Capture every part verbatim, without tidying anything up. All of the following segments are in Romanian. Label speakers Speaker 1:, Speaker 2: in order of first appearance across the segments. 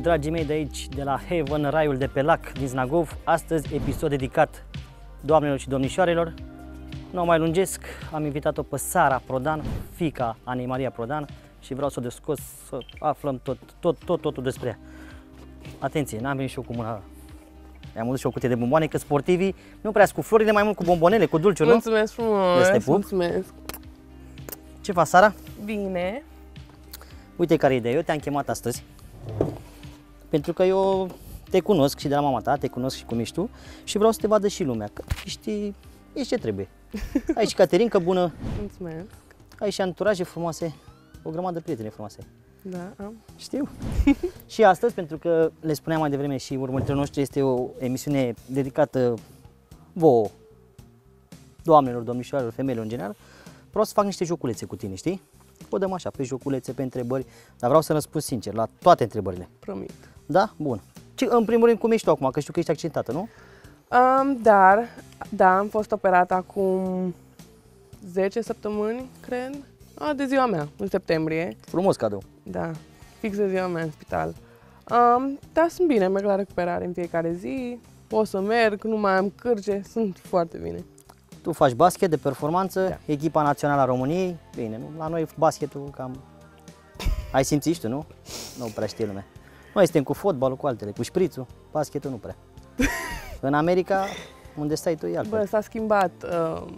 Speaker 1: dragii mei de aici, de la Heaven, raiul de pe lac din Znagov. Astăzi episod dedicat doamnelor și domnișoarelor. Nu o mai lungesc, am invitat-o pe Sara Prodan, fiica Anei Maria Prodan, și vreau să o descos, să aflăm tot, tot, tot, totul despre ea. Atenție, n-am venit și eu cu mâna. I-am adus și o cutie de bomboane, că sportivii nu prea cu florile, mai mult cu bombonele, cu dulciuri, nu?
Speaker 2: Mulțumesc frumos, mulțumesc.
Speaker 1: Ce faci, Sara?
Speaker 2: Bine.
Speaker 1: Uite care e ideea, eu te-am chemat astăzi pentru că eu te cunosc și de la mama ta, te cunosc și cum ești tu și vreau să te vadă și lumea, că ești, ești ce trebuie. Ai și Caterinca bună,
Speaker 2: Mulțumesc.
Speaker 1: ai și anturaje frumoase, o grămadă de prietene frumoase.
Speaker 2: Da, am.
Speaker 1: Știu. Și astăzi, pentru că le spuneam mai devreme și urmăritorii noștri, este o emisiune dedicată vouă, doamnelor, domnișoarelor, femeilor în general, vreau să fac niște joculețe cu tine, știi? O dăm așa, pe joculețe, pe întrebări, dar vreau să răspund sincer la toate întrebările.
Speaker 2: Promit.
Speaker 1: Da? Bun. Ce, în primul rând, cum ești tu acum? Că știu că ești accentată, nu?
Speaker 2: Um, dar, da, am fost operată acum zece săptămâni, cred. A, de ziua mea, în septembrie.
Speaker 1: Frumos cadou.
Speaker 2: Da, fix de ziua mea în spital. Um, dar sunt bine, merg la recuperare în fiecare zi, pot să merg, nu mai am cârce, sunt foarte bine.
Speaker 1: Tu faci basket de performanță,
Speaker 2: Da.
Speaker 1: echipa națională a României. Bine, nu? La noi basketul cam... Ai simțit și tu, nu? Nu prea știe lumea. Noi suntem cu fotbalul, cu altele, cu șprițul, basketul nu prea. În America, unde stai tu, e altfel.
Speaker 2: Bă, s-a schimbat um,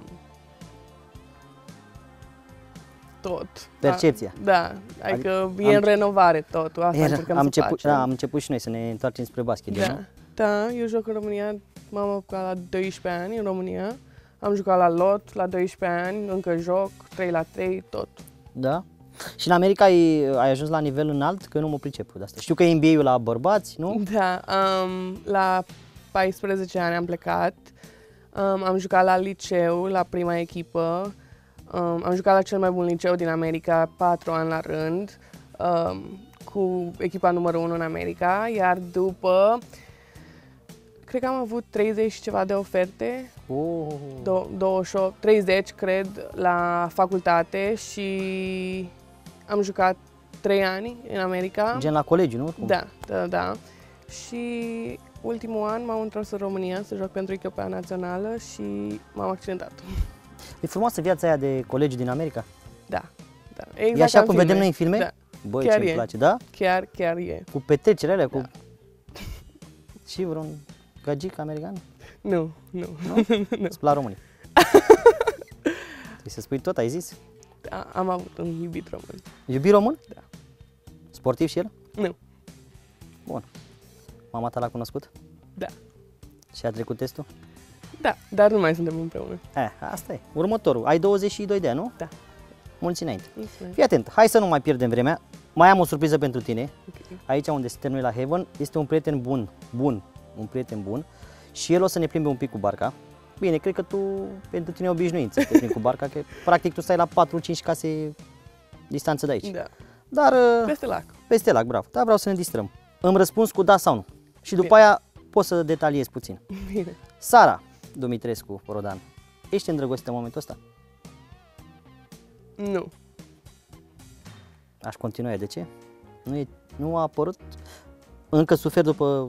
Speaker 2: tot.
Speaker 1: Percepția.
Speaker 2: Da, adică
Speaker 1: Adică
Speaker 2: e
Speaker 1: am-
Speaker 2: în renovare totul, asta
Speaker 1: Era,
Speaker 2: încercăm
Speaker 1: am,
Speaker 2: să
Speaker 1: început,
Speaker 2: facem.
Speaker 1: da, am început și noi să ne întoarcem spre basket,
Speaker 2: Da,
Speaker 1: nu?
Speaker 2: da, eu joc în România, m-am apucat la doisprezece ani în România, am jucat la lot la doisprezece ani, încă joc, trei la trei, tot.
Speaker 1: Da? Și în America ai, ai ajuns la nivel înalt, că nu mă pricep de asta. Știu că e N B A-ul la bărbați, nu?
Speaker 2: Da, um, la paisprezece ani am plecat, um, am jucat la liceu, la prima echipă, um, am jucat la cel mai bun liceu din America, patru ani la rând, um, cu echipa numărul unu în America, iar după, cred că am avut treizeci și ceva de oferte,
Speaker 1: Oh.
Speaker 2: do- douăzeci și opt, treizeci cred, la facultate și am jucat trei ani în America.
Speaker 1: Gen la colegiu, nu? Cum?
Speaker 2: Da, da, da. Și ultimul an m-am întors în România să joc pentru echipa națională și m-am accidentat.
Speaker 1: E frumoasă viața aia de colegi din America.
Speaker 2: Da, da. Exact
Speaker 1: E așa
Speaker 2: ca în
Speaker 1: cum
Speaker 2: filme.
Speaker 1: vedem noi în filme?
Speaker 2: Da,
Speaker 1: Băi,
Speaker 2: chiar
Speaker 1: ce-mi
Speaker 2: e.
Speaker 1: place, da?
Speaker 2: chiar, chiar e.
Speaker 1: Cu petrecerile alea, cu...
Speaker 2: Da.
Speaker 1: Și vreun gagic american?
Speaker 2: Nu, nu.
Speaker 1: Nu? La români. Trebuie să spui tot, ai zis?
Speaker 2: Da, am avut un iubit român.
Speaker 1: Iubi român?
Speaker 2: Da.
Speaker 1: Sportiv și el?
Speaker 2: Nu.
Speaker 1: Bun. Mama ta l-a cunoscut?
Speaker 2: Da.
Speaker 1: Și a trecut testul?
Speaker 2: Da, dar nu mai suntem împreună.
Speaker 1: Eh, asta e. Următorul. Ai douăzeci și doi de ani, nu?
Speaker 2: Da.
Speaker 1: Mulți înainte.
Speaker 2: Mulțumesc.
Speaker 1: Fii atent, hai să nu mai pierdem vremea. Mai am o surpriză pentru tine.
Speaker 2: Ok.
Speaker 1: Aici unde suntem noi la Heaven, este un prieten bun, bun, un prieten bun și el o să ne plimbe un pic cu barca. Bine, cred că tu, pentru tine e obișnuință să te plimbi cu barca, că practic tu stai la patru cinci case distanță de aici.
Speaker 2: Da.
Speaker 1: Dar
Speaker 2: Peste lac.
Speaker 1: peste lac, bravo. Dar vreau să ne distrăm. Îmi răspunzi cu da sau nu. Și după
Speaker 2: Bine.
Speaker 1: aia poți să detaliezi puțin.
Speaker 2: Bine.
Speaker 1: Sara Dumitrescu Prodan, ești îndrăgostită în momentul ăsta?
Speaker 2: Nu.
Speaker 1: Aș continua, de ce? Nu, e, nu a apărut? Încă suferi după...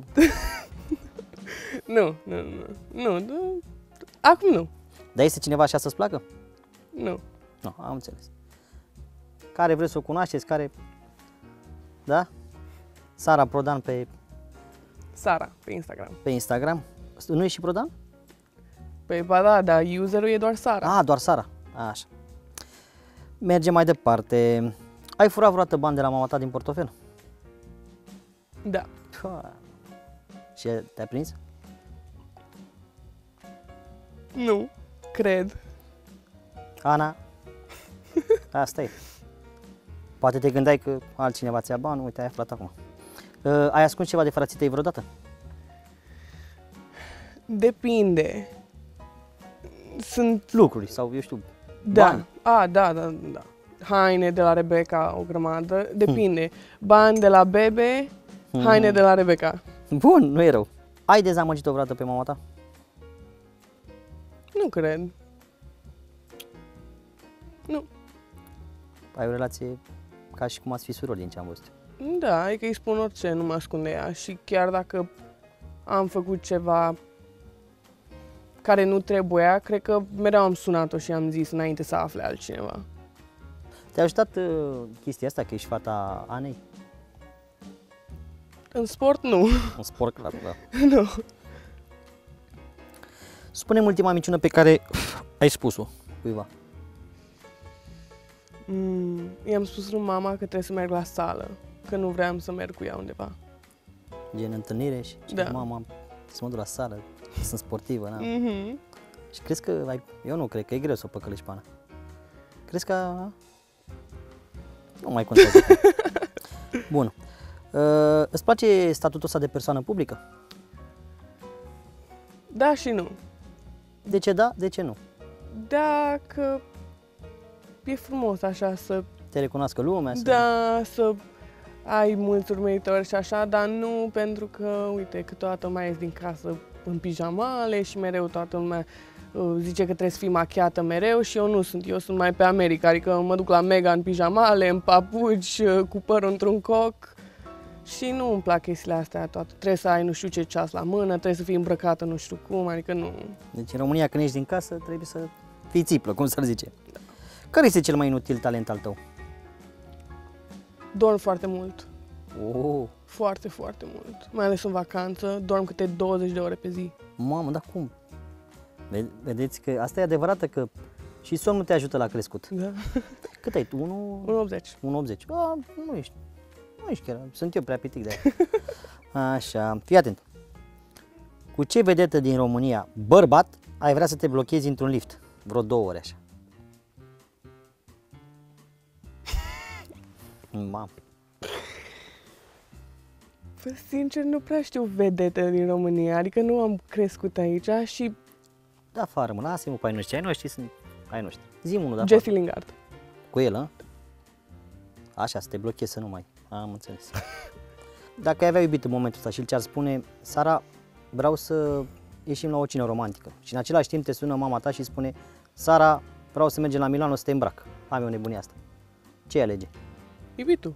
Speaker 2: Nu, nu, nu. Nu, nu. Acum nu.
Speaker 1: Dar este cineva așa să-ți placă?
Speaker 2: Nu.
Speaker 1: Nu, am înțeles. Care vreți să o cunoașteți, care... Da? Sara Prodan pe,
Speaker 2: Sara, pe Instagram.
Speaker 1: pe Instagram. Nu e și Prodan?
Speaker 2: Păi ba da, dar userul e doar Sara.
Speaker 1: Ah, doar Sara. Așa. Mergem mai departe. Ai furat vreodată bani de la mama ta din portofel?
Speaker 2: Da.
Speaker 1: Pua. Și te-a prins?
Speaker 2: Nu. Cred.
Speaker 1: Ana? Asta e. Poate te gândeai că altcineva ți-a bani, uite, ai aflat acum. Uh, ai ascuns ceva de frații tăi vreodată?
Speaker 2: Depinde. Sunt...
Speaker 1: Lucruri sau, eu știu,
Speaker 2: Da.
Speaker 1: bani.
Speaker 2: A, da, da, da. Haine de la Rebecca, o grămadă. Depinde. Bani de la Bebe, haine
Speaker 1: Hmm.
Speaker 2: de la Rebecca.
Speaker 1: Bun, nu e rău. Ai dezamăgit-o vreodată pe mama ta?
Speaker 2: Nu cred. Nu.
Speaker 1: Ai o relație ca și cum ați fi surori din ce am văzut.
Speaker 2: Da, adică îi spun orice, nu mă ascunde ea. Și chiar dacă am făcut ceva care nu trebuia, cred că mereu am sunat-o și am zis înainte să afle altcineva.
Speaker 1: Te-a ajutat uh, chestia asta că ești fata Anei?
Speaker 2: În sport, nu.
Speaker 1: În sport, clar, da.
Speaker 2: Nu.
Speaker 1: Spune-mi ultima minciună pe care ai spus-o cuiva.
Speaker 2: Mm, i-am spus lui mama că trebuie să merg la sală, că nu vreau să merg cu ea undeva.
Speaker 1: Gen întâlnire și
Speaker 2: Da.
Speaker 1: mama, să mă duc la sală, sunt sportivă, na.
Speaker 2: Mhm.
Speaker 1: Și crezi că ai, eu nu cred că e greu să o păcălești pe Ana. Crezi că a? Nu mai contează. Bun. Uh, îți place statutul ăsta de persoană publică?
Speaker 2: Da și nu.
Speaker 1: De ce da, de ce nu?
Speaker 2: Dacă e frumos așa să,
Speaker 1: Te recunoască lumea? Să...
Speaker 2: da, să ai mulți urmăritori și așa, dar nu pentru că, uite, câteodată mai ies din casă în pijamale și mereu toată lumea uh, zice că trebuie să fii machiată mereu și eu nu sunt, eu sunt mai pe America, adică mă duc la Mega în pijamale, în papuci, uh, cu părul într-un coc și nu îmi plac chestiile astea toate. Trebuie să ai nu știu ce ceas la mână, trebuie să fii îmbrăcată nu știu cum, adică nu.
Speaker 1: Deci în România când ești din casă trebuie să fii țiplă, cum s-ar zice. Care este cel mai inutil talent al tău?
Speaker 2: Dorm foarte mult.
Speaker 1: Oh,
Speaker 2: Foarte, foarte mult. Mai ales în vacanță, dorm câte douăzeci de ore pe zi.
Speaker 1: mamă, dar cum? Ve- Vedeți că asta e adevărată că și somnul te ajută la crescut.
Speaker 2: Da.
Speaker 1: Cât ai tu? unu
Speaker 2: unu virgulă optzeci.
Speaker 1: unu virgulă optzeci. A, nu ești. Nu ești chiar. Sunt eu prea pitic de aia. Așa, fii atent. Cu ce vedetă din România, bărbat, ai vrea să te blochezi într-un lift? Vreo două ore așa. Mamă.
Speaker 2: Păi, sincer, nu prea știu vedete din România, adică nu am crescut aici și
Speaker 1: Da, afară, mă, lasă-mă pe ai noștri. Ai noștri sunt ai noștri. Zi-mi unul de afară.
Speaker 2: Jesse Lingard.
Speaker 1: Cu el, a? Așa, să te blochezi să nu mai. Am înțeles. Dacă ai avea iubit în momentul ăsta și îl ți-ar spune, Sara, vreau să ieșim la o cină romantică. Și în același timp te sună mama ta și spune, Sara, vreau să mergem la Milano să te îmbrac. Am eu nebunia asta. Ce alege?
Speaker 2: Iubitul.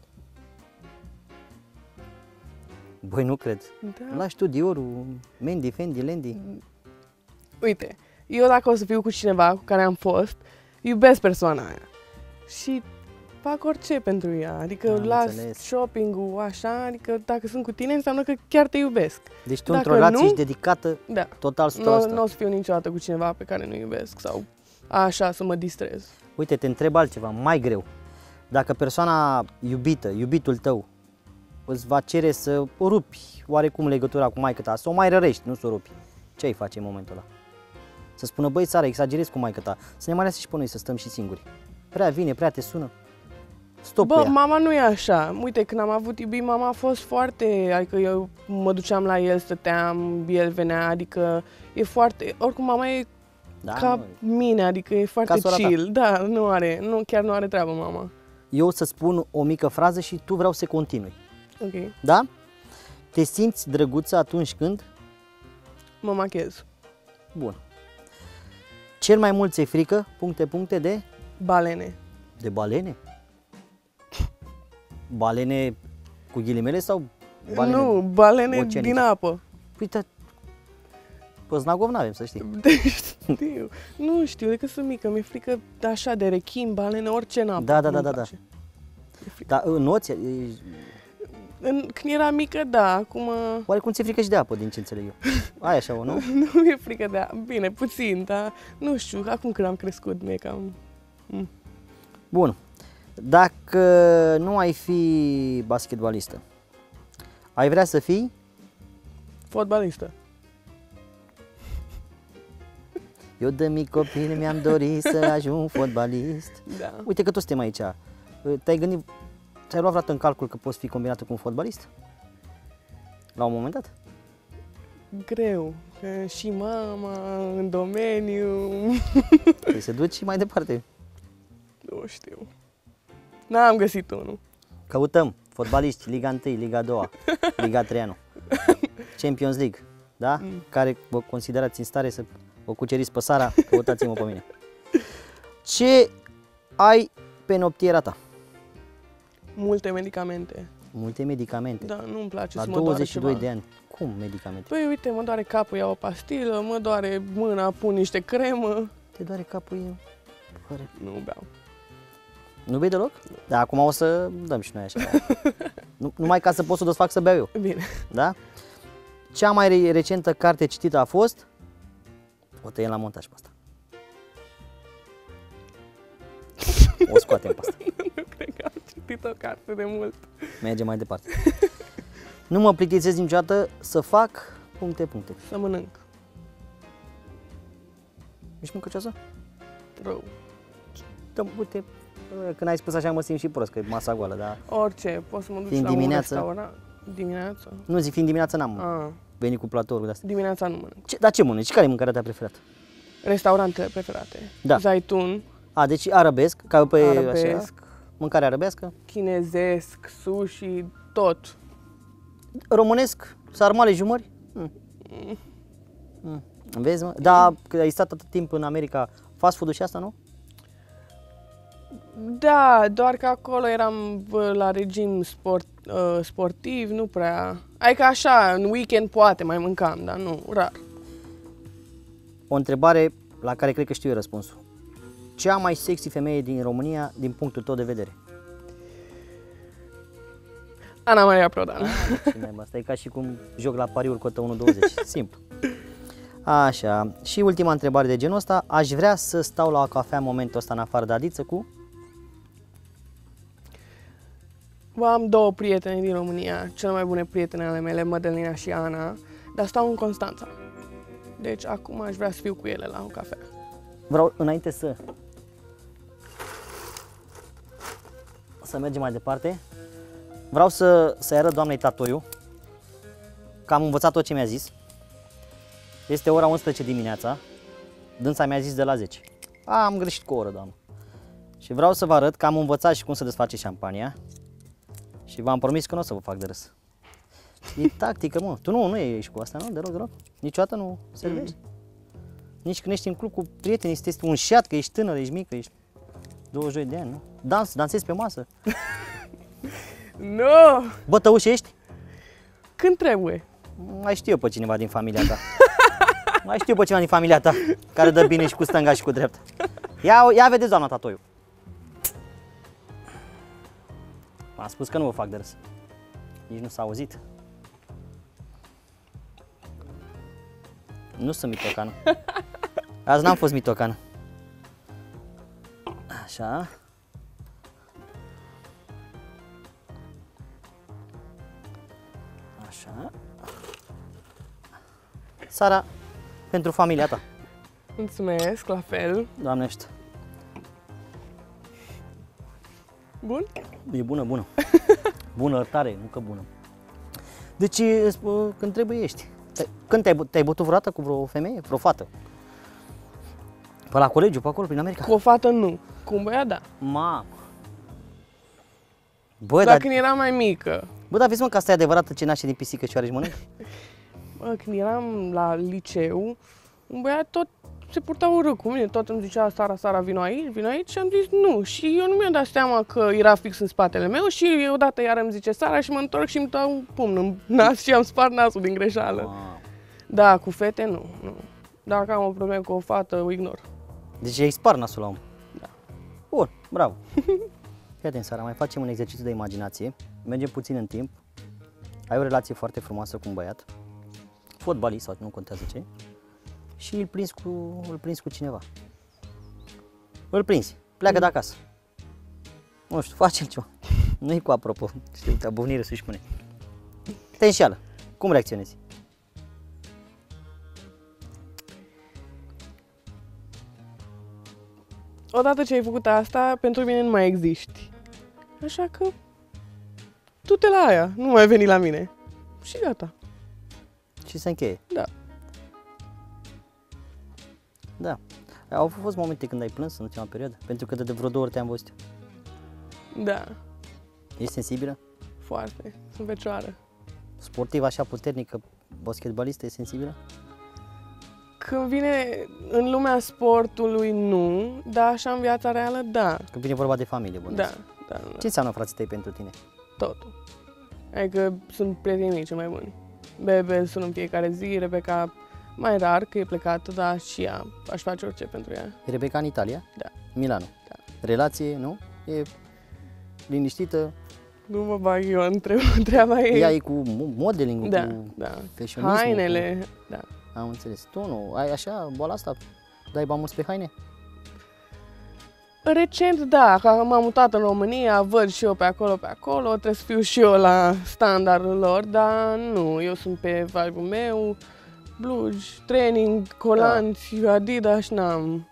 Speaker 1: Băi, nu cred.
Speaker 2: Da.
Speaker 1: Lași tu Diorul, Mandy, Fendi, Landy.
Speaker 2: Uite, eu dacă o să fiu cu cineva cu care am fost, iubesc persoana aia. Și fac orice pentru ea, adică
Speaker 1: Am
Speaker 2: las
Speaker 1: înțeles.
Speaker 2: shopping-ul așa, adică dacă sunt cu tine înseamnă că chiar te iubesc.
Speaker 1: Deci tu
Speaker 2: Dacă
Speaker 1: într-o relație
Speaker 2: nu,
Speaker 1: ești dedicată
Speaker 2: Da.
Speaker 1: total o sută
Speaker 2: Nu,
Speaker 1: la sută.
Speaker 2: nu o să fiu niciodată cu cineva pe care nu iubesc sau așa să mă distrez.
Speaker 1: Uite, te întreb altceva, mai greu. Dacă persoana iubită, iubitul tău, îți va cere să o rupi oarecum legătura cu maică ta, să o mai rărești, nu să o rupi, ce ai face în momentul ăla? Să spună, băi, Sara, exagerezi cu maică ta, să ne mai lase și pe noi să stăm și singuri. Prea vine, prea te sună. Stop
Speaker 2: Bă,
Speaker 1: cu ea.
Speaker 2: mama nu e așa. Uite, când am avut iubit, mama a fost foarte... Adică eu mă duceam la el, stăteam, el venea, adică e foarte... Oricum, mama e
Speaker 1: Da,
Speaker 2: ca
Speaker 1: nu.
Speaker 2: mine, adică e foarte
Speaker 1: Ca sora ta.
Speaker 2: chill. Da, nu are, nu, chiar nu are treabă mama.
Speaker 1: Eu o să spun o mică frază și tu vreau să continui.
Speaker 2: Ok,
Speaker 1: Da? Te simți drăguță atunci când?
Speaker 2: mă machez.
Speaker 1: Bun. Cel mai mult ți-e frică, puncte, puncte, de?
Speaker 2: Balene.
Speaker 1: De balene? Balene cu ghilimele sau balene?
Speaker 2: Nu, balene
Speaker 1: oceanice?
Speaker 2: din apă.
Speaker 1: Uite, pe Znagov n-avem, să știi.
Speaker 2: Știu. Nu știu, decât sunt mică. Mi-e frică așa de rechin, balene, orice în apă.
Speaker 1: Da, da,
Speaker 2: Nu-mi
Speaker 1: da, da,
Speaker 2: place. Mi-e frică.
Speaker 1: Dar înoți,
Speaker 2: În, când eram mică, da, acum
Speaker 1: oarecum ți-e frică și de apă, din ce înțeleg eu. Ai așa o, nu?
Speaker 2: nu mi-e frică de apă. Bine, puțin, dar nu știu, acum când am crescut, mi-e cam...
Speaker 1: Bun. Dacă nu ai fi basketbalistă, ai vrea să fii?
Speaker 2: Fotbalistă.
Speaker 1: Eu de mic copil mi-am dorit să ajung fotbalist.
Speaker 2: Da.
Speaker 1: Uite că toți suntem aici. Te-ai gândit, ți-ai luat vreodată în calcul că poți fi combinată cu un fotbalist? La un moment dat?
Speaker 2: Greu. Că și mama în domeniu...
Speaker 1: Trebuie să duci mai departe.
Speaker 2: Nu știu. N-am găsit unul.
Speaker 1: Căutăm fotbaliști, Liga unu, Liga doi, Liga trei, nu. Champions League, da?
Speaker 2: Mm.
Speaker 1: Care vă considerați în stare să o cuceriți pe Sara, căutați-mă pe mine. Ce ai pe noptiera ta?
Speaker 2: Multe medicamente.
Speaker 1: Multe medicamente.
Speaker 2: Da, nu-mi place
Speaker 1: La
Speaker 2: să mă doare
Speaker 1: douăzeci și doi
Speaker 2: ceva.
Speaker 1: de ani. Cum medicamente?
Speaker 2: Păi uite, mă doare capul, iau o pastilă, mă doare mâna, pun niște cremă.
Speaker 1: Te doare capul? E... Pare.
Speaker 2: Nu beau.
Speaker 1: Nu bei deloc? Da, acum o să dăm și noi așa. nu, numai ca să pot să o desfac să beau eu.
Speaker 2: Bine.
Speaker 1: Da? Cea mai recentă carte citită a fost... O tăiem la montaj pe asta. O scoatem pe asta.
Speaker 2: Nu cred că am citit o carte de mult.
Speaker 1: Mergem mai departe. Nu mă plictisesc niciodată să fac... Puncte, puncte.
Speaker 2: Să mănânc.
Speaker 1: Ești mâncăcioasă?
Speaker 2: Rău.
Speaker 1: Da, uite, când ai spus așa mă simt și prost, că e masa goală, dar...
Speaker 2: Orice, pot să mă duc
Speaker 1: Fiind
Speaker 2: la
Speaker 1: dimineață.
Speaker 2: un restaurant. Dimineața?
Speaker 1: Nu zic, fiind dimineața n-am
Speaker 2: Ah,
Speaker 1: venit cu platouri de astea.
Speaker 2: dimineața nu mănânc.
Speaker 1: Ce, dar ce mănânci? Care e mâncarea ta preferată?
Speaker 2: Restaurantele preferate.
Speaker 1: Da.
Speaker 2: Zaitun,
Speaker 1: A, deci arabesc, ca pe
Speaker 2: arabesc,
Speaker 1: așa, mâncare arabească.
Speaker 2: chinezesc, sushi, tot.
Speaker 1: Românesc, sarmale, jumări? Mm. Mm. Vezi, mă? Da, că ai stat atât timp în America, fast food-ul și asta, nu?
Speaker 2: Da, doar că acolo eram bă, la regim sport, uh, sportiv, nu prea... Adică așa, în weekend poate mai mâncam, dar nu, rar.
Speaker 1: O întrebare la care cred că știu eu răspunsul. Cea mai sexy femeie din România, din punctul tău de vedere?
Speaker 2: Ana Maria Prodan.
Speaker 1: Asta e ca și cum joc la pariuri cotă unu douăzeci. Simplu. Așa. Și ultima întrebare de genul ăsta. Aș vrea să stau la o cafea în momentul ăsta în afară de Adiță cu...
Speaker 2: Bă, am două prietene din România, cele mai bune prietene ale mele, Mădălina și Ana, dar stau în Constanța. Deci acum aș vrea să fiu cu ele la o cafea.
Speaker 1: Vreau, înainte să... Să mergem mai departe. Vreau să, să-i arăt doamnei Tatoiu că am învățat tot ce mi-a zis. Este ora unsprezece dimineața. Dânsa mi-a zis de la zece. A, am greșit cu o oră, doamnă. Și vreau să vă arăt că am învățat și cum să desface șampania. Și v-am promis că nu o să vă fac de râs. E tactică, mă. Tu nu, nu ești cu asta, nu? Deloc, deloc. Niciodată nu servești. Mm. Nici când ești în club cu prietenii, este un șiat, că ești tânăr, ești mică, ești douăzeci și doi de ani, nu? Dans, dansezi pe masă.
Speaker 2: Nu!
Speaker 1: Bă, tăuși ești?
Speaker 2: Când trebuie?
Speaker 1: Mai știu eu pe cineva din familia ta. Mai știu eu pe cineva din familia ta care dă bine și cu stânga și cu dreapta. Ia, ia vedeți, doamna Tatoiu. M-am spus că nu vă fac de râs. Nici nu s-a auzit. Nu sunt mitocană. Azi n-am fost mitocană. Așa. Așa. Sara, pentru familia ta.
Speaker 2: Mulțumesc, la fel.
Speaker 1: Doamnește.
Speaker 2: Bun?
Speaker 1: E bună, bună. Bună tare, nu că bună. Deci, când trebuie ești. Când te-ai, te-ai bătut vreodată cu vreo femeie, vreo fată? Pe la colegiu, pe acolo, prin America?
Speaker 2: Cu o fată nu, cu un băiat da.
Speaker 1: Mamă. Bă,
Speaker 2: Dar
Speaker 1: dar,
Speaker 2: când eram mai mică,
Speaker 1: bă, dar vezi, mă, că asta e adevărat ce naște din pisică și oare mănâncă?
Speaker 2: bă, când eram la liceu, un băiat tot se purta urât cu mine, tot îmi zicea Sara, Sara, vino aici, vino aici și am zis nu. Și eu nu mi-am dat seama că era fix în spatele meu și odată iar îmi zice Sara și mă întorc și îmi dau un pumn în nas și am spart nasul din greșeală.
Speaker 1: Wow.
Speaker 2: Da, cu fete nu, nu. Dacă am o problemă cu o fată, o ignor.
Speaker 1: Deci ai spart nasul la om.
Speaker 2: Da.
Speaker 1: Bun, bravo. Fii atent, Sara, mai facem un exercițiu de imaginație. Mergem puțin în timp. Ai o relație foarte frumoasă cu un băiat, fotbalist sau nu contează ce, și îl prinzi cu, îl prinzi cu cineva. Îl prinzi, pleacă de acasă. Nu știu, face ceva. Nu-i cu apropo, știu, te abovnire să-și spune. Te înșeală. Cum reacționezi?
Speaker 2: Odată ce ai făcut asta, pentru mine nu mai existi. Așa că du-te la aia, nu mai veni la mine. Și gata.
Speaker 1: Și se încheie.
Speaker 2: Da.
Speaker 1: Da. Au fost momente când ai plâns în ultima perioadă? Pentru că de vreo două ori te-am văzut.
Speaker 2: Da,
Speaker 1: Ești sensibilă?
Speaker 2: foarte. Sunt fecioară.
Speaker 1: Sportiv așa puternică, basketbalistă, e sensibilă?
Speaker 2: Când vine în lumea sportului, nu, dar așa în viața reală, da.
Speaker 1: Când vine vorba de familie, bă.
Speaker 2: Da, da, da.
Speaker 1: Ce înseamnă frații tăi pentru tine?
Speaker 2: Totul. Adică sunt prietenii mei cei mai buni. Bebe sun în fiecare zi, Rebecca mai rar, că e plecată, dar și ea, aș face orice pentru ea.
Speaker 1: Rebecca în Italia?
Speaker 2: Da.
Speaker 1: Milano?
Speaker 2: Da.
Speaker 1: Relație, nu? E liniștită?
Speaker 2: Nu mă bag eu în treaba ei.
Speaker 1: Ea e cu modeling,
Speaker 2: da,
Speaker 1: cu
Speaker 2: da.
Speaker 1: fashionismul,
Speaker 2: hainele,
Speaker 1: cu...
Speaker 2: da.
Speaker 1: Am înțeles. Tu nu, ai așa boala asta? Dai bani mulți pe haine?
Speaker 2: Recent, da, că m-am mutat în România, văd și eu pe acolo, pe acolo, trebuie să fiu și eu la standardul lor, dar nu, eu sunt pe vibe-ul meu, blugi, training, colanți, da. Adidas, n-am.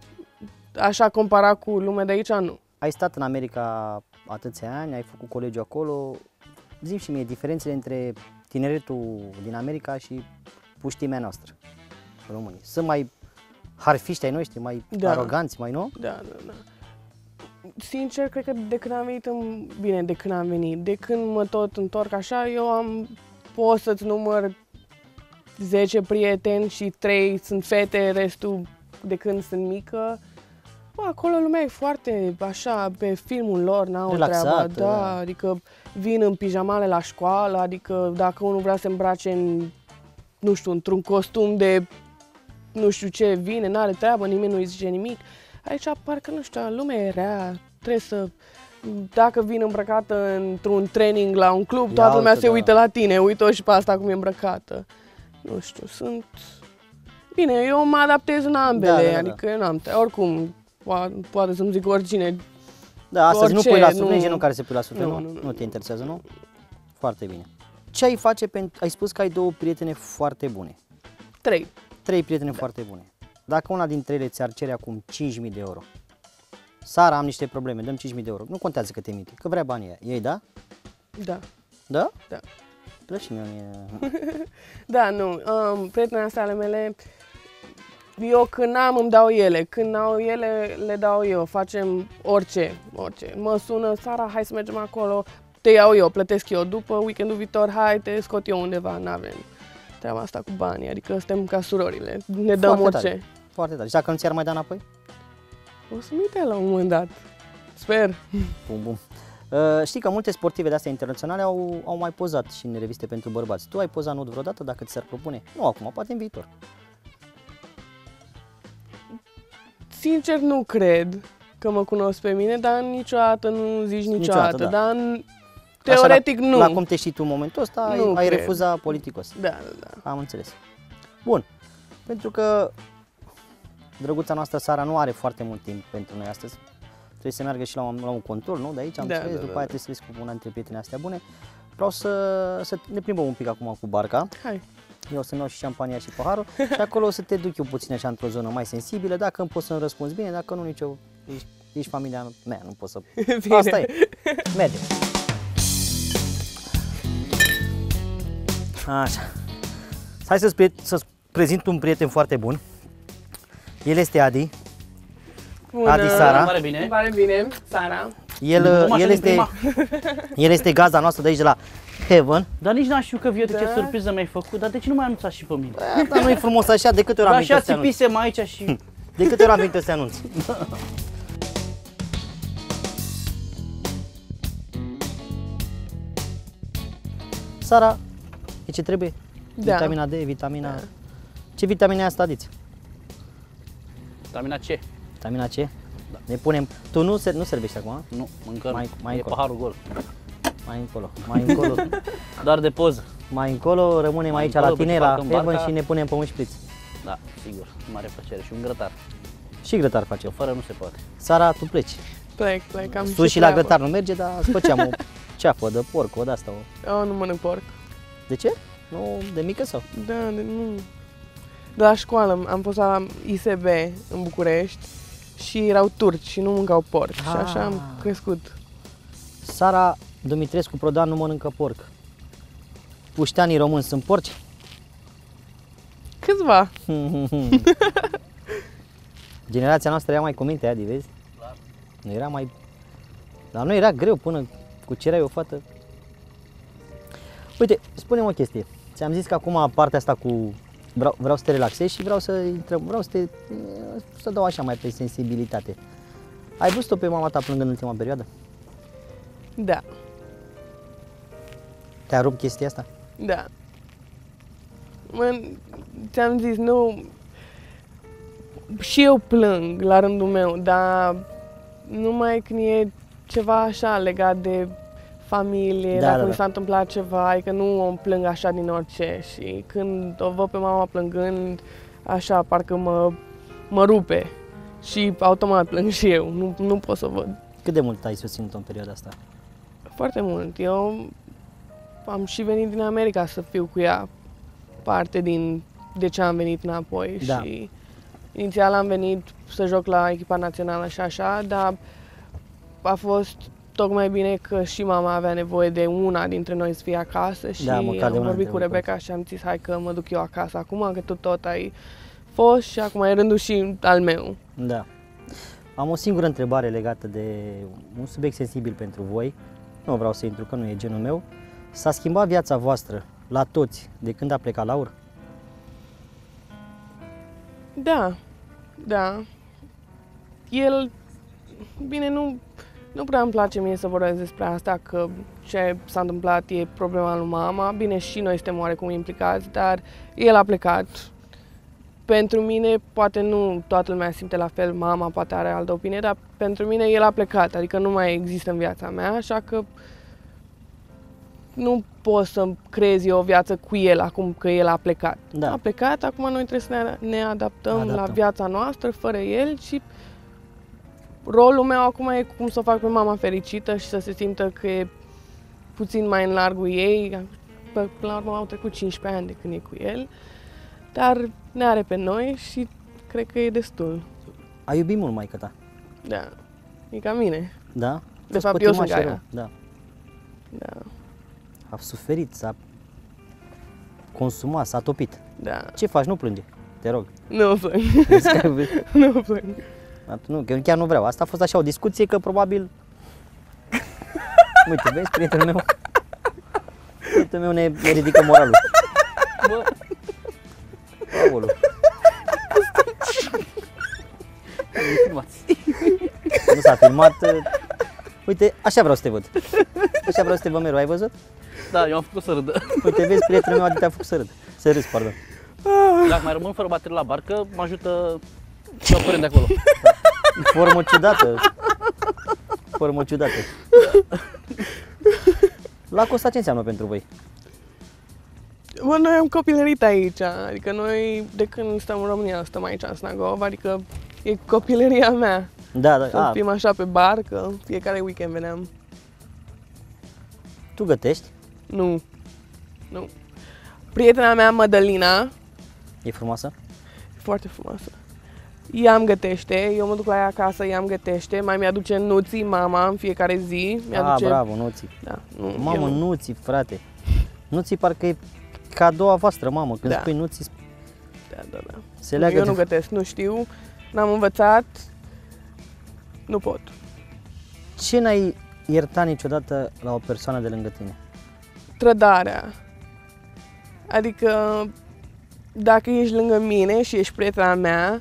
Speaker 2: Așa comparat cu lumea de aici, nu.
Speaker 1: Ai stat în America atâția ani, ai făcut colegiul acolo. Zi-mi și mie diferențele între tineretul din America și puștimea noastră, românii. Sunt mai harfiști ai noștri, mai
Speaker 2: da.
Speaker 1: aroganți, mai nu?
Speaker 2: Da, da, da. Sincer, cred că de când am venit în... Bine, de când am venit, de când mă tot întorc așa, eu am... Pot să-ți număr zece prieteni și trei sunt fete, restul de când sunt mică. Bă, acolo lumea e foarte așa, pe filmul lor, n-au treabă, da, da, adică vin în pijamale la școală, adică dacă unul vrea să se îmbrace în, nu știu, într-un costum de nu știu ce, vine, n-are treabă, nimeni nu îi zice nimic. Aici parcă, nu știu, lumea e rea, trebuie să... Dacă vin îmbrăcată într-un training la un club, toată lumea se uită la tine, uită și pe asta cum e îmbrăcată. Nu știu, sunt... Bine, eu mă adaptez în ambele, da, da, da. Adică eu n-am... Oricum, po- poate să-mi zic oricine.
Speaker 1: Da, astăzi
Speaker 2: orice,
Speaker 1: nu pui la suflet,
Speaker 2: nu...
Speaker 1: nu e genul care se pui la suflet, nu?
Speaker 2: Nu, nu, nu,
Speaker 1: nu te interesează, nu? Foarte bine. Ce ai face pentru... Ai spus că ai două prietene foarte bune.
Speaker 2: Trei.
Speaker 1: Trei prietene da. foarte bune. Dacă una dintre ele ți-ar cere acum cinci mii de euro, Sara, am niște probleme, dăm cinci mii de euro, nu contează că te minte, că vrea banii aia. Ei, da?
Speaker 2: Da.
Speaker 1: Da?
Speaker 2: Da.
Speaker 1: Dă și mie.
Speaker 2: Da, nu, um, prietenele astea ale mele, eu când am îmi dau ele, când au ele le dau eu, facem orice, orice. Mă sună, Sara, hai să mergem acolo, te iau eu, plătesc eu, după weekendul viitor, hai, te scot eu undeva, n-avem treaba asta cu banii, adică suntem ca surorile, ne dăm
Speaker 1: Foarte
Speaker 2: orice.
Speaker 1: Tare. Foarte tare. Și dacă nu ți-ar mai da înapoi?
Speaker 2: O să-mi uite la un moment dat, sper.
Speaker 1: Bum, bum. Uh, știi că multe sportive de astea internaționale au, au mai pozat și în reviste pentru bărbați. Tu ai pozat nu vreodată dacă ți s-ar propune? Nu acum, poate în viitor.
Speaker 2: Sincer nu cred că mă cunosc pe mine, dar niciodată nu zici niciodată, niciodată da. Dar teoretic
Speaker 1: Așa,
Speaker 2: nu.
Speaker 1: La cum te știi tu în momentul ăsta, nu ai, ai refuzat politicos.
Speaker 2: Da, da, da.
Speaker 1: Am înțeles. Bun, pentru că drăguța noastră Sara nu are foarte mult timp pentru noi astăzi. Trebuie să meargă și la un, la un control, nu? De aici am
Speaker 2: da,
Speaker 1: înțeles,
Speaker 2: da,
Speaker 1: după
Speaker 2: da,
Speaker 1: aia
Speaker 2: da.
Speaker 1: trebuie să vezi cu una dintre prietenele astea bune. Vreau să, să ne plimbăm un pic acum cu barca.
Speaker 2: Hai.
Speaker 1: Eu o să-mi iau și șampania și paharul și acolo o să te duc eu puțin așa într-o zonă mai sensibilă. Dacă îmi poți să-mi răspunzi bine, dacă nu, nicio, ești, ești familia mea, nu pot să...
Speaker 2: Bine.
Speaker 1: Asta e. Merge. Așa. Hai să-ți pre- să prezint un prieten foarte bun. El este Adi.
Speaker 2: Bună.
Speaker 1: Adi Sara.
Speaker 3: Îmi pare bine.
Speaker 2: Îmi pare bine, Sara.
Speaker 1: El, el, este, el este gazda noastră de aici de la Heaven.
Speaker 3: Dar nici n-am știut că vii,
Speaker 2: Da.
Speaker 3: ce surpriză mi-ai făcut, dar de ce nu m-ai anunțat și pe mine?
Speaker 1: Da, dar nu e frumos așa, de câte ori am
Speaker 3: Dar
Speaker 1: venit
Speaker 3: așa
Speaker 1: să te anunț.
Speaker 3: țipisem aici și...
Speaker 1: De câte ori am venit să te anunț. Sara, e ce trebuie?
Speaker 2: Da.
Speaker 1: Vitamina D, vitamina...
Speaker 2: Da.
Speaker 1: Ce vitamine asta adiți?
Speaker 3: Vitamina C.
Speaker 1: Vitamina C? Da. Ne punem... Tu nu, ser, nu servești acum?
Speaker 3: Nu, mâncăm.
Speaker 1: Mai- mai
Speaker 3: e
Speaker 1: încolo.
Speaker 3: paharul gol.
Speaker 1: Mai încolo, mai încolo.
Speaker 3: Doar de poză.
Speaker 1: Mai încolo, rămânem
Speaker 3: Mai
Speaker 1: aici
Speaker 3: încolo,
Speaker 1: la tine,
Speaker 3: pe
Speaker 1: la
Speaker 3: parcă în
Speaker 1: Heaven
Speaker 3: barca.
Speaker 1: și ne punem pe un șpriț.
Speaker 3: Da, sigur, mare plăcere și un grătar.
Speaker 1: Și grătar
Speaker 3: Că
Speaker 1: facem.
Speaker 3: fără nu se poate.
Speaker 1: Sara, tu pleci.
Speaker 2: Plec, plec, am
Speaker 1: Sus și la
Speaker 2: treabă.
Speaker 1: grătar nu merge, dar îți făceam o ceafă de porc, o de-asta. O...
Speaker 2: Oh, nu mănânc porc.
Speaker 1: De ce? Nu, de mică sau?
Speaker 2: Da, de, nu. De la școală am fost la I S B în București și erau turci și nu mâncau porc. Și așa am crescut.
Speaker 1: Sara Dumitrescu Prodan nu mănâncă porc. Pușteanii români sunt porci?
Speaker 2: Câțiva.
Speaker 1: Generația noastră era mai cu minte, Adi, vezi? Nu era mai... Dar nu era greu până cu cereai o fată. Uite, spune-mi o chestie. Ți-am zis că acum partea asta cu... Vreau, vreau să te relaxezi și vreau să intrăm, vreau să te... să dau așa mai pe sensibilitate. Ai văzut-o pe mama ta plângând în ultima perioadă?
Speaker 2: Da.
Speaker 1: Te-a rupt chestia asta?
Speaker 2: Da. Mă, ți-am zis, nu... Și eu plâng la rândul meu, dar numai când e ceva așa legat de familie,
Speaker 1: Da,
Speaker 2: dacă
Speaker 1: da,
Speaker 2: mi
Speaker 1: da.
Speaker 2: s-a întâmplat ceva, e că nu o plâng așa din orice. Și când o văd pe mama plângând, așa, parcă mă, mă rupe. Și automat plâng și eu, nu, nu pot să o văd.
Speaker 1: Cât de mult ai susținut-o în perioada asta?
Speaker 2: Foarte mult. Eu am și venit din America să fiu cu ea parte din de ce am venit înapoi.
Speaker 1: Da.
Speaker 2: Și inițial am venit să joc la echipa națională și așa, dar a fost tocmai bine că și mama avea nevoie de una dintre noi să fie acasă și
Speaker 1: Da, măcar de
Speaker 2: am
Speaker 1: una
Speaker 2: vorbit
Speaker 1: dintre
Speaker 2: cu
Speaker 1: voi,
Speaker 2: Rebecca și am zis hai că mă duc eu acasă acum, că tu tot ai fost și acum e rândul și al meu.
Speaker 1: Da. Am o singură întrebare legată de un subiect sensibil pentru voi. Nu vreau să intru, că nu e genul meu. S-a schimbat viața voastră la toți de când a plecat Laur?
Speaker 2: Da, da. El, bine, nu, nu prea îmi place mie să vorbesc despre asta, că ce s-a întâmplat e problema lui mama. Bine, și noi suntem oarecum implicați, dar el a plecat. Pentru mine, poate nu toată lumea simte la fel, mama poate are altă opinie, dar pentru mine el a plecat, adică nu mai există în viața mea, așa că nu pot să creez eu o viață cu el acum că el a plecat.
Speaker 1: Da.
Speaker 2: A plecat, acum noi trebuie să ne, ne adaptăm,
Speaker 1: Adaptăm.
Speaker 2: la viața noastră fără el și rolul meu acum e cum să o fac pe mama fericită și să se simtă că e puțin mai în largul ei. Până la urmă au trecut cincisprezece ani de când e cu el, dar ne are pe noi și cred că e destul.
Speaker 1: A iubit mult maică ta?
Speaker 2: Da, e ca mine.
Speaker 1: Da? A
Speaker 2: De
Speaker 1: fost
Speaker 2: fapt, eu sunt
Speaker 1: pătimașă
Speaker 2: ca
Speaker 1: rău.
Speaker 2: ea.
Speaker 1: Da.
Speaker 2: Da,
Speaker 1: A suferit, s-a consumat, s-a topit.
Speaker 2: da.
Speaker 1: Ce faci? Nu plânge, te rog.
Speaker 2: Nu plâng,
Speaker 1: Vezi că-
Speaker 2: nu plâng.
Speaker 1: Nu, că chiar nu vreau. Asta a fost așa o discuție că probabil... Uite, vezi, prietenul meu? Prietenul meu ne, ne ridică moralul.
Speaker 3: Bă,
Speaker 1: Aoleu.
Speaker 3: filmați.
Speaker 1: Nu s-a filmat. Uite, așa vreau să te văd. Așa vreau să te văd mereu, ai văzut?
Speaker 3: Da, eu am făcut să râdă.
Speaker 1: Uite, vezi, prietenul meu, te-a făcut să râd. Să râzi, pardon.
Speaker 3: Dacă mai rămân fără baterie la barcă, mă ajută și o de acolo.
Speaker 1: Formă ciudată. Formă ciudată. Lacosta ce înseamnă pentru voi?
Speaker 2: Bă, noi am copilărit aici, adică noi de când stăm în România stăm aici în Snagov, adică e copilăria mea.
Speaker 1: Da, da,
Speaker 2: Să
Speaker 1: a,
Speaker 2: fim așa pe barcă, fiecare weekend veneam.
Speaker 1: tu gătești?
Speaker 2: Nu, nu. Prietena mea, Mădălina,
Speaker 1: E frumoasă?
Speaker 2: e foarte frumoasă. Ea îmi gătește, eu mă duc la ea acasă, ea îmi gătește, mai mi-aduce nuții mama în fiecare zi.
Speaker 1: Ah,
Speaker 2: Mi-aduce...
Speaker 1: bravo, nuții.
Speaker 2: Da, nu,
Speaker 1: Mamă,
Speaker 2: eu nu.
Speaker 1: nuții, frate. Nuții parcă e cadoua voastră, mamă. Când
Speaker 2: Da.
Speaker 1: spui nuții,
Speaker 2: Da, da, da.
Speaker 1: se
Speaker 2: Nu,
Speaker 1: leagă
Speaker 2: eu
Speaker 1: de...
Speaker 2: nu gătesc, nu știu, n-am învățat, nu pot.
Speaker 1: Ce n-ai iertat niciodată la o persoană de lângă tine?
Speaker 2: Trădarea. Adică, dacă ești lângă mine și ești prietena mea,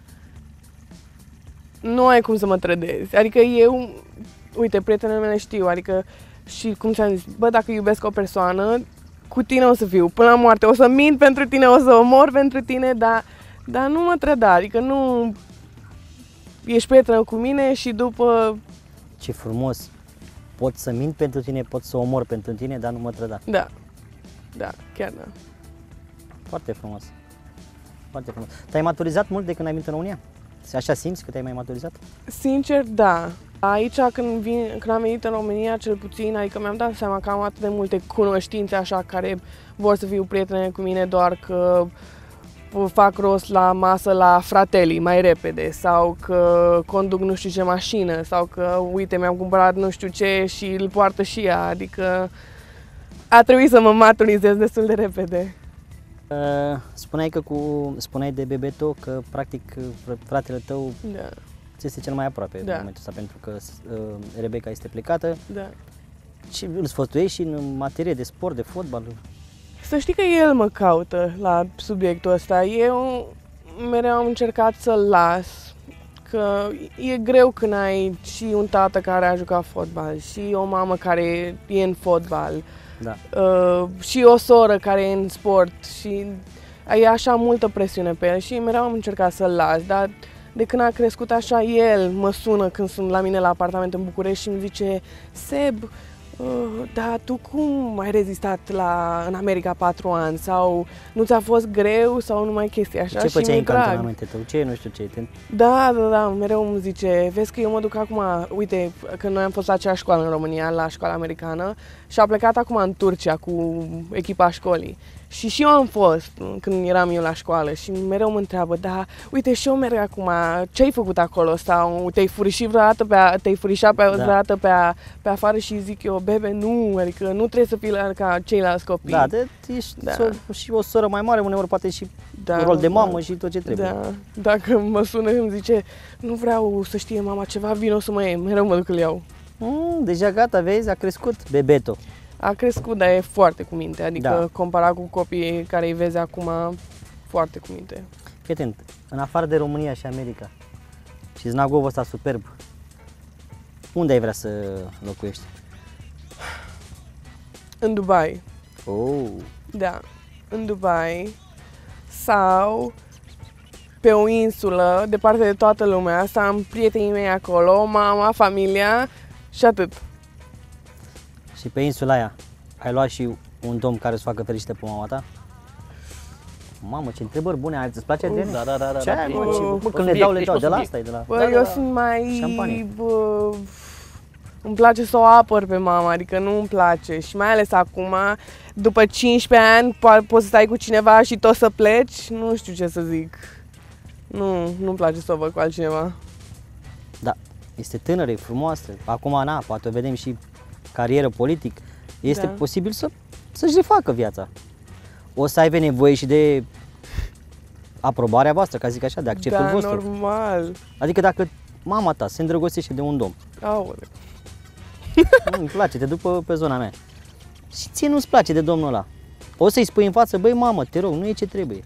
Speaker 2: nu ai cum să mă trădezi. Adică eu, uite, prietenele mele știu, adică și cum ți-am zis, bă, dacă iubesc o persoană, cu tine o să fiu, până la moarte, o să mint pentru tine, o să omor pentru tine, dar, dar nu mă trăda, adică nu ești prietenă cu mine și după,
Speaker 1: Ce frumos. Pot să mint pentru tine, pot să omor pentru tine, dar nu mă trăda.
Speaker 2: da, da, chiar da.
Speaker 1: Foarte frumos. Foarte frumos. Te-ai maturizat mult de când ai venit în România? Așa simți că te-ai mai maturizat?
Speaker 2: Sincer, da. Aici, când, vin, când am venit în România, cel puțin, adică mi-am dat seama că am atât de multe cunoștințe așa care vor să fiu prietene cu mine doar că fac rost la masă la Fratelli mai repede sau că conduc nu știu ce mașină sau că, uite, mi-am cumpărat nu știu ce și îl poartă și ea, adică a trebuit să mă maturizez destul de repede.
Speaker 1: Uh, spuneai că cu spuneai de Bebeto că practic fr- fratele tău
Speaker 2: Da,
Speaker 1: ți este cel mai aproape
Speaker 2: Da.
Speaker 1: în momentul ăsta pentru că uh, Rebecca este plecată.
Speaker 2: da.
Speaker 1: Și îl sfătuiești și în materie de sport, de fotbal.
Speaker 2: Să știi că el mă caută la subiectul ăsta. Eu mereu am încercat să-l las, că e greu când ai și un tată care a jucat fotbal și o mamă care e în fotbal.
Speaker 1: Da.
Speaker 2: Uh, și o soră care e în sport și e așa multă presiune pe el și mereu am încercat să-l las, dar de când a crescut așa, el mă sună când sunt la mine la apartament în București și îmi zice: Seb, uh, dar tu cum ai rezistat la, în America patru ani? Sau nu ți-a fost greu sau numai chestii așa?
Speaker 1: Ce
Speaker 2: și
Speaker 1: făceai
Speaker 2: mi-e
Speaker 1: în
Speaker 2: drag.
Speaker 1: cantonamentul tău? Ce nu știu ce? Te...
Speaker 2: Da, da, da, mereu îmi zice, vezi că eu mă duc acum, uite, că noi am fost la aceeași școală în România, la școala americană, și a plecat acum în Turcia cu echipa școlii. Și și eu am fost când eram eu la școală și mereu mă întreabă, da, uite, și eu merg acum, ce ai făcut acolo? Sau te-ai furișit vreodată pe, a, te-ai furișat pe,
Speaker 1: Da.
Speaker 2: vreodată pe, a, pe afară? Și zic eu, bebe, nu, adică nu trebuie să fii la, ca ceilalți copii.
Speaker 1: Da, de, ești
Speaker 2: Da.
Speaker 1: so- și o soră mai mare, uneori poate și
Speaker 2: Da,
Speaker 1: un rol de
Speaker 2: da.
Speaker 1: mamă și tot ce trebuie.
Speaker 2: Da, dacă mă sună îmi zice, nu vreau să știe mama ceva, vino să mă iei, mereu mă duc îl iau.
Speaker 1: Mm, deja gata, vezi, a crescut bebeto.
Speaker 2: A crescut, dar e foarte cu minte, adică
Speaker 1: Da.
Speaker 2: comparat cu copiii care îi vezi acum, foarte cu minte.
Speaker 1: Fii atent, în afară de România și America și Znagovul ăsta superb, unde ai vrea să locuiești?
Speaker 2: În Dubai,
Speaker 1: Oh,
Speaker 2: da, în Dubai sau pe o insulă, departe de toată lumea, să am prietenii mei acolo, mama, familia și atât.
Speaker 1: și pe insula aia ai luat și un domn care să facă fericită pe mama ta? Mamă, ce întrebări bune ai, îți place de
Speaker 3: Da, da, da, da.
Speaker 1: Ce ai, mă, ce,
Speaker 2: Uh,
Speaker 1: bă, când le dau, le dau, de la
Speaker 3: subiect.
Speaker 1: asta e de la...
Speaker 2: Bă,
Speaker 3: Da, da,
Speaker 2: eu
Speaker 3: da.
Speaker 2: sunt mai...
Speaker 1: Șampanie.
Speaker 2: Bă, îmi place să o apăr pe mama, adică nu îmi place. Și mai ales acum, după cincisprezece ani, po- poți să stai cu cineva și tot să pleci, nu știu ce să zic. Nu, nu-mi place să o văd cu altcineva.
Speaker 1: Da, este tânără, e frumoasă, acum, na, poate o vedem și carieră politic, este
Speaker 2: Da.
Speaker 1: posibil să, să-și refacă viața. O să aibă nevoie și de aprobarea voastră, ca zic așa, de acceptul
Speaker 2: Da,
Speaker 1: vostru.
Speaker 2: normal.
Speaker 1: Adică dacă mama ta se îndrăgostește de un domn,
Speaker 2: Aole.
Speaker 1: nu, îmi place, te duc pe, pe zona mea, și ție nu-ți place de domnul ăla, o să-i spui în față, băi mamă, te rog, nu e ce trebuie.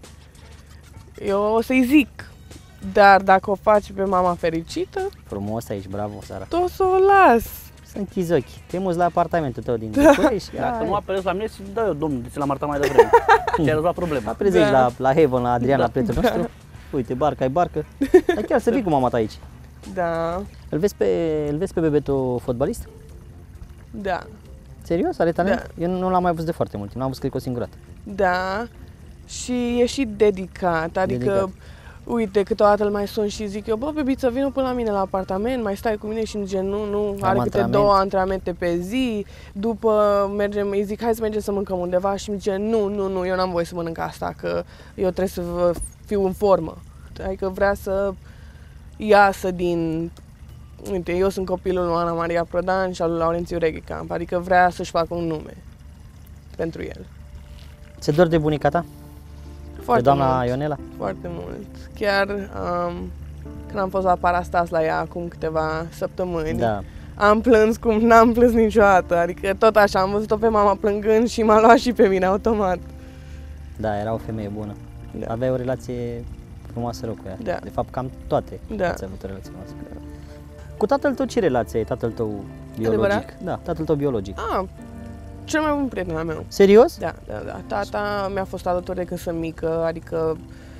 Speaker 2: Eu o să-i zic. Dar dacă o faci pe mama fericită,
Speaker 1: Frumos aici, bravo, Sara.
Speaker 2: tot să o las.
Speaker 1: Să închizi ochii, te muți la apartamentul tău din
Speaker 2: Da.
Speaker 1: București.
Speaker 3: Dacă
Speaker 1: ai-
Speaker 3: nu apelezi la mine, și da eu, domnul, ți l-am arătat mai devreme. Ți-ai rezolvat problema.
Speaker 1: Aprezi aici
Speaker 2: Da.
Speaker 1: la, la Heaven, la Adrian,
Speaker 3: Da.
Speaker 1: la prietenul nostru. Uite, barca, ai barcă. Dar chiar să vii cu mama ta aici.
Speaker 2: Da,
Speaker 1: Îl vezi pe, îl vezi pe bebetul fotbalist?
Speaker 2: da.
Speaker 1: Serios? Are talent?
Speaker 2: Da.
Speaker 1: Eu nu l-am mai văzut de foarte mult timp, l-am văzut cred că o singură dată.
Speaker 2: Da, și e și dedicat, adică,
Speaker 1: Dedicat.
Speaker 2: uite, câteodată îl mai sun și zic eu, bă, bebiță, vină până la mine la apartament, mai stai cu mine și îmi zice, nu, nu, are câte
Speaker 1: antrenament.
Speaker 2: două antrenamente pe zi, după mergem, îi zic, hai să mergem să mâncăm undeva și îmi zice, nu, nu, nu, eu n-am voie să mănânc asta, că eu trebuie să vă- fiu în formă. Adică vrea să iasă din... Uite, eu sunt copilul lui Ana Maria Prodan și al lui Laurențiu Reghecamp, adică vrea să-și facă un nume pentru el.
Speaker 1: Se dor de bunica ta?
Speaker 2: Foarte
Speaker 1: de doamna
Speaker 2: mult.
Speaker 1: Ionela?
Speaker 2: Foarte mult. Chiar um, când am fost la Parastas la ea acum câteva săptămâni,
Speaker 1: Da.
Speaker 2: am plâns cum n-am plâns niciodată. Adică tot așa, am văzut-o pe mama plângând și m-a luat și pe mine automat.
Speaker 1: Da, era o femeie bună.
Speaker 2: Da.
Speaker 1: Aveai o relație frumoasă rău cu ea.
Speaker 2: Da.
Speaker 1: De fapt, cam toate
Speaker 2: Da.
Speaker 1: ați avut o relație frumoasă cu ea. Cu tatăl tău ce relație ai? Tatăl tău biologic?
Speaker 2: Adevărat?
Speaker 1: Da, tatăl tău biologic.
Speaker 2: Ah, cel mai bun prieten al meu.
Speaker 1: Serios?
Speaker 2: Da, da, da. Tata mi-a fost alături de când sunt mică, adică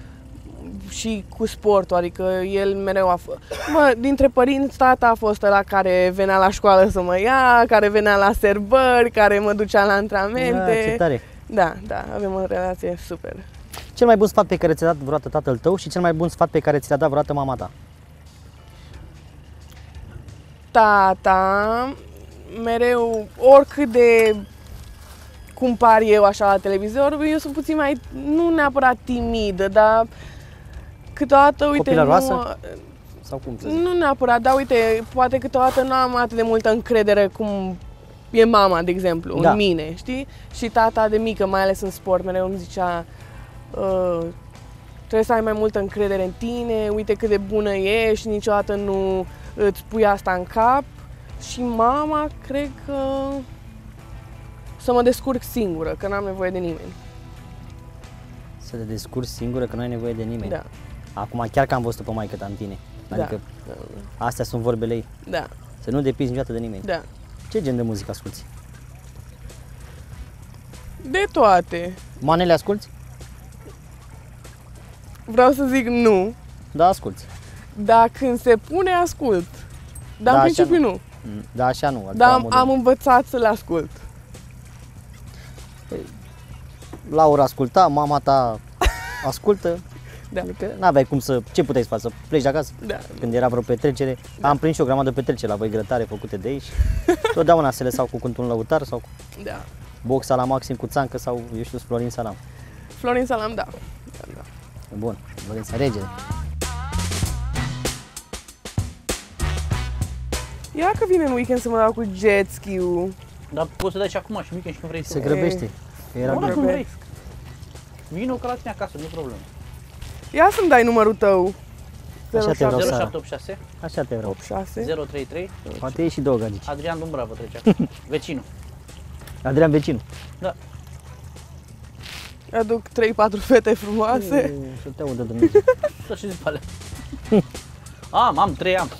Speaker 2: și cu sportul, adică el mereu a fost... Mă, dintre părinți, tata a fost ăla care venea la școală să mă ia, care venea la serbări, care mă ducea la
Speaker 1: Da,
Speaker 2: antrenamente.
Speaker 1: ce tare.
Speaker 2: Da, da, avem o relație super.
Speaker 1: Cel mai bun sfat pe care ți-a dat vreodată tatăl tău și cel mai bun sfat pe care ți l-a dat vreodată mama ta?
Speaker 2: Tata, mereu, oricât de cum par eu așa la televizor, eu sunt puțin mai, nu neapărat timidă, dar câteodată, uite,
Speaker 1: Copilăroasă?
Speaker 2: nu,
Speaker 1: Sau cum să zic?
Speaker 2: nu neapărat, dar uite, poate câteodată nu am atât de multă încredere cum e mama, de exemplu,
Speaker 1: Da.
Speaker 2: în mine, știi? Și tata de mică, mai ales în sport, mereu îmi zicea, uh, trebuie să ai mai multă încredere în tine, uite cât de bună ești, niciodată nu îți pui asta în cap. Și mama, cred că să mă descurc singură, că n-am nevoie de nimeni.
Speaker 1: Să te descurci singură, că nu ai nevoie de nimeni.
Speaker 2: Da,
Speaker 1: Acum chiar că am văzut-o pe maică ta în tine. Adică
Speaker 2: da,
Speaker 1: astea sunt vorbele ei.
Speaker 2: da,
Speaker 1: Să nu depinzi niciodată de nimeni.
Speaker 2: da.
Speaker 1: Ce gen de muzică asculti?
Speaker 2: De toate.
Speaker 1: Manele asculți?
Speaker 2: Vreau să zic nu,
Speaker 1: Da, asculți.
Speaker 2: dar când se pune, ascult. Dar
Speaker 1: Da,
Speaker 2: în
Speaker 1: așa
Speaker 2: principiu
Speaker 1: nu.
Speaker 2: nu.
Speaker 1: Mm, Da, așa nu. Adică
Speaker 2: Dar
Speaker 1: la
Speaker 2: am,
Speaker 1: modul-
Speaker 2: am învățat să le ascult.
Speaker 1: Laura asculta, mama ta ascultă.
Speaker 2: Da.
Speaker 1: Adică n-aveai cum să... Ce puteai să faci? Să pleci de acasă?
Speaker 2: Da.
Speaker 1: Când era vreo petrecere. Am prins și o grămadă de petrecere la voi, grătare făcute de ei și totdeauna se lăsau cu cântul în lăutar sau cu
Speaker 2: Da.
Speaker 1: boxa la maxim cu țancă sau, eu știu, Florin Salam.
Speaker 2: Florin Salam, da. Da, da.
Speaker 1: Bun, Florin Salam, regele.
Speaker 2: Ia că vine în weekend să mă dau cu jet ski-ul.
Speaker 3: Dar poți să dai și acum și weekend și când vrei
Speaker 1: Se
Speaker 3: tu.
Speaker 1: grăbește. Era
Speaker 3: Nu,
Speaker 1: bine.
Speaker 3: dacă vrei. Vino că la tine acasă, nu e problemă.
Speaker 2: Ia să-mi dai numărul tău.
Speaker 1: Așa te vreau,
Speaker 3: zero
Speaker 1: Sara.
Speaker 3: șapte opt șase
Speaker 1: Așa te vreau.
Speaker 2: șase.
Speaker 3: zero trei trei.
Speaker 1: Poate ieși și două gagici.
Speaker 3: Adrian Dumbrava trece acum. Vecinul.
Speaker 1: Adrian Vecinu.
Speaker 3: Da.
Speaker 2: Aduc trei patru fete frumoase.
Speaker 1: U, Să te audă Dumnezeu.
Speaker 3: Să și zic alea. Am, am, trei am.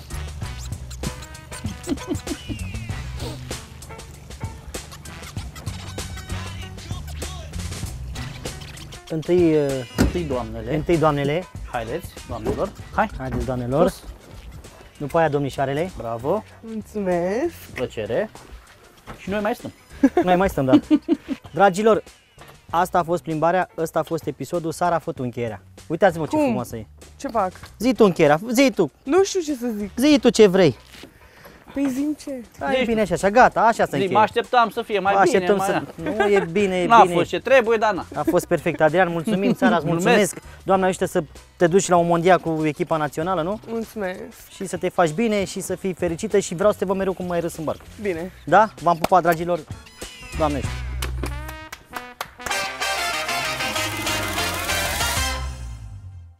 Speaker 1: Întâi, uh,
Speaker 3: Întâi doamnele.
Speaker 1: întâi doamnele.
Speaker 3: Haideți, doamnelor. Hai.
Speaker 1: Haideți, doamnelor.
Speaker 3: Sus.
Speaker 1: După aia domnișoarele.
Speaker 3: Bravo.
Speaker 2: Mulțumesc.
Speaker 3: Plăcere. Și noi mai stăm.
Speaker 1: Noi mai stăm, da. Dragilor, asta a fost plimbarea, ăsta a fost episodul. Sara, fă tu încheierea. Uitați-mă ce
Speaker 2: Cum?
Speaker 1: frumoasă e.
Speaker 2: Ce fac?
Speaker 1: Zi tu încheierea, zi tu.
Speaker 2: Nu știu ce să zic.
Speaker 1: Zi tu ce vrei.
Speaker 2: Păi zi-mi ce.
Speaker 1: Da, e
Speaker 3: Zici
Speaker 1: bine așa, așa, gata, așa se
Speaker 3: Zi, mă
Speaker 1: încheie.
Speaker 3: așteptam să fie mai
Speaker 1: Mă
Speaker 3: bine.
Speaker 1: așteptăm
Speaker 3: mai...
Speaker 1: să... Nu, e bine, e
Speaker 3: N-a
Speaker 1: bine.
Speaker 3: fost ce trebuie, dar na.
Speaker 1: A fost perfect. Adrian, mulțumim, Sara, îți
Speaker 3: Mulțumesc.
Speaker 1: mulțumesc. Doamna, ajută să te duci la un mondial cu echipa națională, nu?
Speaker 2: Mulțumesc.
Speaker 1: Și să te faci bine și să fii fericită și vreau să te văd mereu cum mai râs în barcă.
Speaker 2: Bine.
Speaker 1: Da? V-am pupat, dragilor. Doamne ajută.